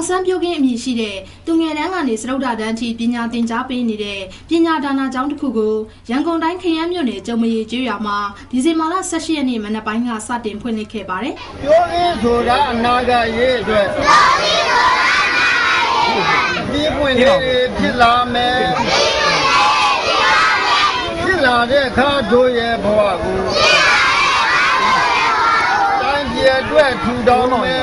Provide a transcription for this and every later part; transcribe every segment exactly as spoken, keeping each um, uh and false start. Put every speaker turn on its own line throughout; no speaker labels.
San Pyogen အမည်ရှိတဲ့သူငယ်တန်းကနေစရုပ်ဒတန်းအထိပညာသင်ကြားပေးနေတဲ့ပညာဒါနကျောင်းတစ်ခုကိုရန်ကုန်တိုင်းခရမ်းမြို့နယ်ကျုံမရီကျွော်မှာဒီဇင်ဘာလဆယ့်ရှစ်ရက်နေ့မနက်ပိုင်းကစတင်ဖွင့်လှစ်ခဲ့ပါတယ်
။ပြောရင်းဆိုတာအနာဂတ်ရေးအတွက်ဒီပွင့်လေးဖြစ်လာမယ်ဖြစ်လာတဲ့အခါတို့ရဲ့ဘဝကိုတိုင်းပြည်အတွက်ထူထောင်မယ်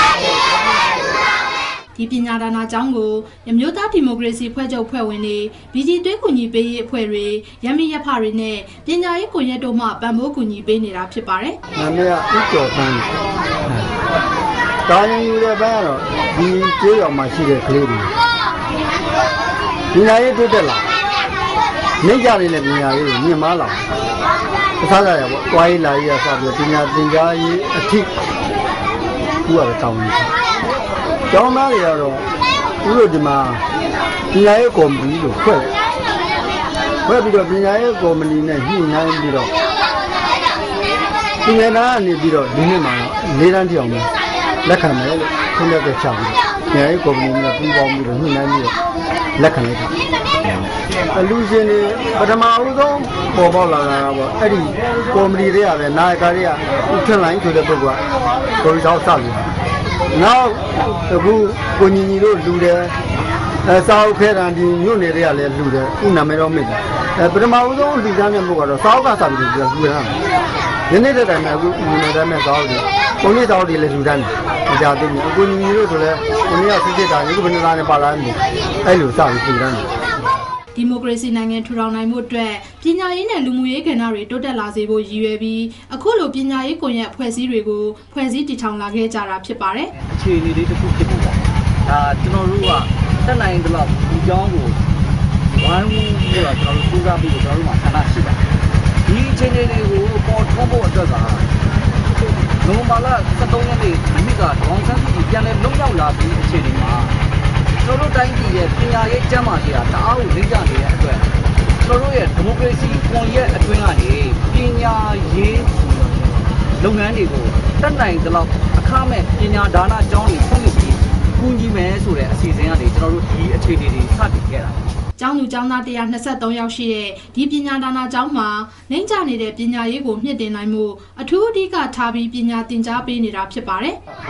ဒီပညာဒါနကျောင်းကိုရမျိုးသားဒီမိုကရေစီဖွဲ့ချုပ်ဖွဲ့ဝင်တွေဘီဂျီသွေးကူညီပေးရေးအဖွဲ့တွေရမီရဖတွေနဲ့ပညာရေးကွန်ရက်တို့မှပံ့ပိုးကူညီပေးနေတာဖြစ်ပါတယ်
။နာမည်ကဥကျော်သန်း။တာရင်ယူတဲ့ဘန်းကတော့ဒီကျွေးရောင်မှာရှိတဲ့ကလေးတွေပညာရေးတိုးတက်လာနေကြနေတဲ့ပညာရေးကိုမြင့်မားလာအစားရရပေါ့တွားရေးလာရေးရစပြီးပညာသင်ကြားရေးအထိခုရတောင်းနေတယ်ကျောင်းသားတွေကတော့သူတို့ဒီမှာပညာရေးကော်မတီလို့ဖွဲ့ဖွဲ့ပြီးတော့ပညာရေးကော်မတီနဲ့ညှိနှိုင်းပြီးတော့ပညာသားကနေပြီးတော့ဒီနေ့မှာလေးတန်းပြောင်းမယ်လက်ခံမယ်လို့ခွင့်ပြုချက်ချပြီးပညာရေးကော်မတီနဲ့ပူးပေါင်းပြီးတော့ညှိနှိုင်းပြီးတော့လက်ခံလိုက်တာအလူရှင်တွေပထမဦးဆုံးပေါ်ပေါက်လာတာပေါ့အဲ့ဒီကော်မတီတွေကပဲနာယကတွေကဥထက်လိုင်းဆိုတဲ့ပုဂ္ဂိုလ်ကကိုရီတော်စပြီနောက်အခုကိုညီညီတို့လူတယ်အဲစာအုပ်ခဲတံဒီမြို့နယ်တွေကလည်းလူတယ်ဥနာမဲတော့မိတယ်အဲပထမဦးဆုံးလူသားတဲ့ဘုကတော့စာအုပ်ကစာပြီးလူရမ်းယနေ့တဲ့တိုင်မှာအခုညီနေတဲ့မဲ့စာအုပ်တွေကိုကြီးစာအုပ်တွေလည်းလူတန်းတယ်မကြသေးဘူးကိုညီညီတို့ဆိုလည်းကိုနေ့ကစစ်စစ်တာဒီကဘယ်နှသားနဲ့ပါလာတယ်အဲ့လိုစပြီးလူတန်းတယ်
ဒီမိုကရေစီနိုင်ငံထူထောင်နိုင်မှုအတွက်ပညာရေးနဲ့လူမှုရေးကဏ္ဍတွေတိုးတက်လာစေဖို့ရည်ရွယ်ပြီးအခုလိုပညာရေးကွန်ရက်အဖွဲ့အစည်းတွေကိုဖွဲ့စည်းတည်ထောင်လာခဲ့ကြတာဖြစ်ပါတယ်
။အခြေအနေလေးတစ်ခုဖြစ်နေတာ။ဒါကျွန်တော်တို့ကတက်နိုင်တဲ့လောက်ဒီကျောင်းကိုဝိုင်းဝန်းပြီးတော့ကျွန်တော်တို့စူးစမ်းပြီးတော့ကျွန်တော်တို့မှာဆန္ဒရှိပါတယ်။ဒီအခြေအနေတွေကိုပေါ်ထွန်းဖို့အတွက်ကနိုမာလာစက်သုံးရက်နေ့မိမိကဒေါအောင်ဆန်းစုကြည်ပြန်လည်လွတ်မြောက်လာပြီးအခြေအနေမှာကျွန်တော်တို့တိုင်းပြည်ရဲ့ပညာရေးကျန်းမာရေးဟာတအားကိုလေးကြနေတဲ့အတွက်ကျွန်တော်တို့ရဲ့ဒီမိုကရေစီကွန်ရက်အတွင်းကနေပညာရေးလုပ်ငန်းတွေကိုတက်နိုင်သလောက်အခမဲ့ပညာဒါနကျောင်းတွေဖွင့်လှစ်ပြီးကူညီမယ်ဆိုတဲ့အစီအစဉ်ကနေကျွန်တော်တို့ဒီအခြေအနေတွေစတင်ခဲ့တာ
ကျောင်းသူကျောင်းသားone hundred twenty-threeယောက်ရှိတဲ့ဒီပညာဒါနကျောင်းမှာနှိမ့်ချနေတဲ့ပညာရေးကိုမြင့်တင်နိုင်မှုအထူးအဓိကထားပြီးပညာသင်ကြားပေးနေတာဖြစ်ပါတယ်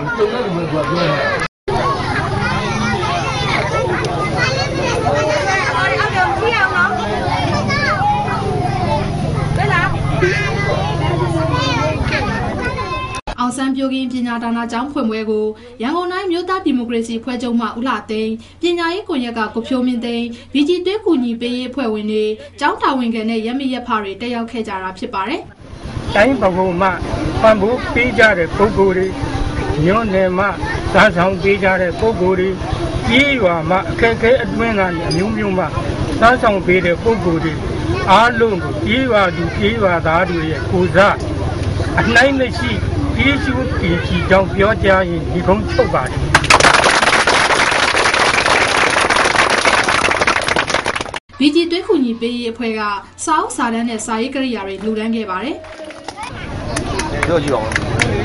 အောင်ဆန်းပြိုကင်းပညာဒါနကျောင်းဖွင့်ပွဲကိုရန်ကုန်တိုင်းမြို့သားဒီမိုကရေစီဖွဲ့ချုပ်မှဦးလှသိန်းပညာရေးကွန်ရက်ကကိုဖြိုးမင်းသိန်းဘီဂျီသွေးကူညီပေးရေးအဖွဲ့ဝင်တွေကျောင်းတာဝန်ခံနဲ့ရမီရဖတွေတက်ရောက်ခဲ့ကြတာဖြစ်ပါတယ်
။တိုင်းဗဟိုမှပံ့ပိုးပေးကြတဲ့ပုဂ္ဂိုလ်တွေမြို့နယ်မှစာဆောင်ပေးကြတဲ့ပုဂ္ဂိုလ်တွေပြည်ရွာမှအခက်အခဲအတွင်းကနေအမျိုးမျိုးမှစာဆောင်ပေးတဲ့ပုဂ္ဂိုလ်တွေအားလုံးကိုပြည်ရွာသူပြည်ရွာသားတွေရဲ့ကိုစားအနိုင်မရှိပြည်စုပြည်ချီကြောင့်ပြောကြရင်ဒီကုန်းချုပ်ပါတယ်
ဘီဂျီသွေးကူညီပေးရေးအဖွဲ့ကစာအုပ်စာတမ်းနဲ့စာရေးကိရိယာတွေလှူဒန်းခဲ့ပါတယ်
ပြောကြည့်ပါဦး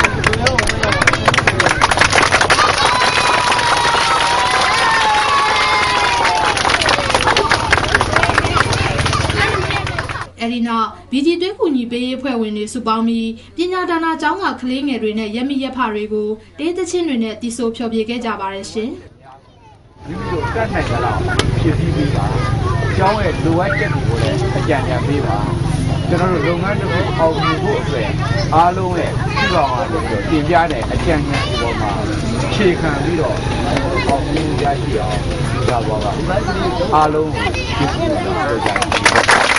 အဲဒီနောက်ဘီဂျီသွေးကူညီပေးရေးအဖွဲ့ဝင်တွေစုပေါင်းပြီးပညာဒါနကျောင်းကကလေးငယ်တွေနဲ့ရမီရဖတွေကိုတေးသချင်းတွေနဲ့တီးဆိုဖျော်ဖြေခဲ့ကြပါတယ်ရှင်
။ဒီလိုကတ်နိုင်ကြလားဖြည့်ဆည်းပေးပါ။ကျောင်းရဲ့လိုအပ်ချက်တွေကိုလည်းအကြံဉာဏ်ပေးပါ။ကျွန်တော်တို့လုပ်ငန်းတစ်ခုအောင်မြင်ဖို့အတွက်အားလုံးရဲ့ပြုလုပ်အားလို့ပြင်ပြတဲ့အကြံဉာဏ်ဒီပေါ်မှာခြေခံပြီးတော့အောင်မြင်ရရှိအောင်ကြပါပါ။အားလုံးကျေးဇူးတင်ပါတယ်